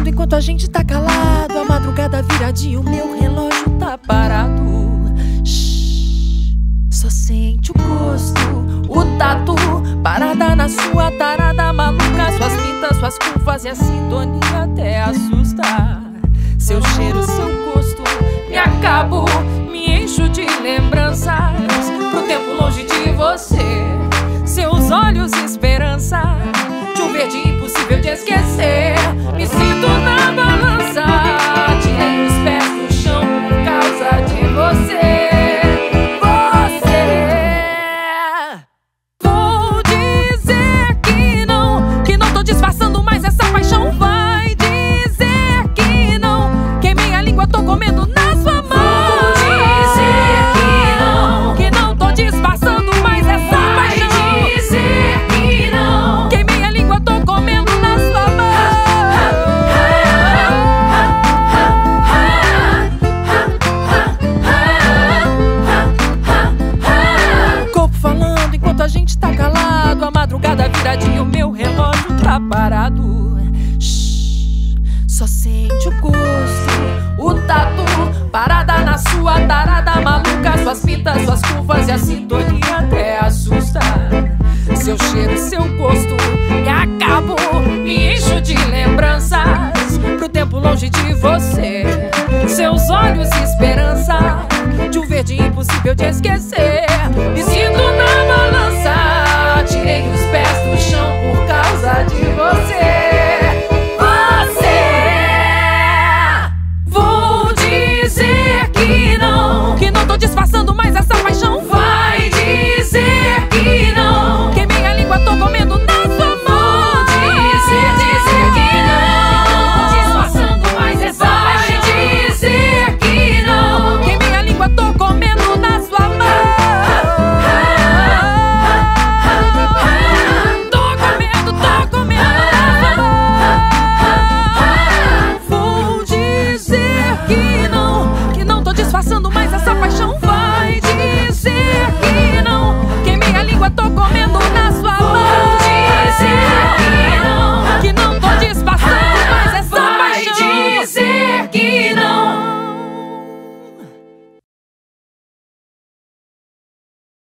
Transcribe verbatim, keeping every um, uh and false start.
falando enquanto a gente tá calado. A madrugada viradinha, o meu relógio tá parado. Shhh, só sente o gosto, o tatu, parada na sua tarada maluca. Suas pintas, suas curvas e a sintonia até assusta. Seu cheiro, seu gosto, me acabo, me encho de lembranças pro tempo longe de você. Seus olhos, esperança de um verde impossível de esquecer. Me sinto na balança, tirei os pés do chão por causa de você. Você. Vou dizer que não, que não tô disfarçando mais essa paixão. Vai dizer que não, queimei a língua, tô comendo na sua mão. Vou dizer que não, que não tô disfarçando mais essa paixão. Vai dizer que não, queimei a língua, tô comendo na sua mão. Corpo falando enquanto a gente tá calado. A madrugada viradinha, o meu relógio tá parado. Shhh, só sente o gosto, o tatu, parada na sua tarada maluca. Suas pintas, suas curvas e a sintonia até assusta. Seu cheiro, seu gosto, me acabo, me encho de lembranças pro tempo longe de você. Seus olhos, esperança de um verde impossível de esquecer. Me